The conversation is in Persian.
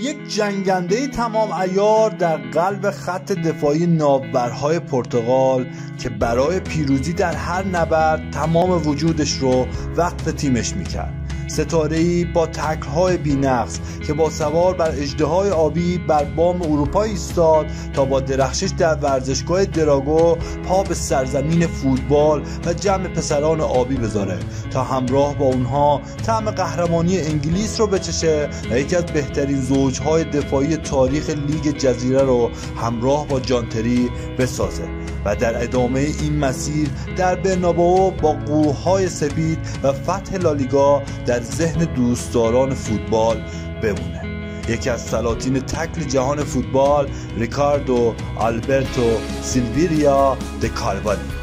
یک جنگنده تمام عیار در قلب خط دفاعی ناورهای پرتغال که برای پیروزی در هر نبرد تمام وجودش رو وقف تیمش میکرد. ستاره‌ای با تکل‌های بی‌نقص که با سوار بر اژدهای آبی بر بام اروپا ایستاد تا با درخشش در ورزشگاه دراگو پا به سرزمین فوتبال و جمع پسران آبی بذاره تا همراه با اونها طعم قهرمانی انگلیس رو بچشه و یکی از بهترین زوجهای دفاعی تاریخ لیگ جزیره رو همراه با جان تری بسازه و در ادامه این مسیر در برنابئو با قوهای سپید و فتح لالیگا در ذهن دوستداران فوتبال بمونه. یکی از سلاطین تکل جهان فوتبال، ریکاردو آلبرتو سیلویریا د کالوانی.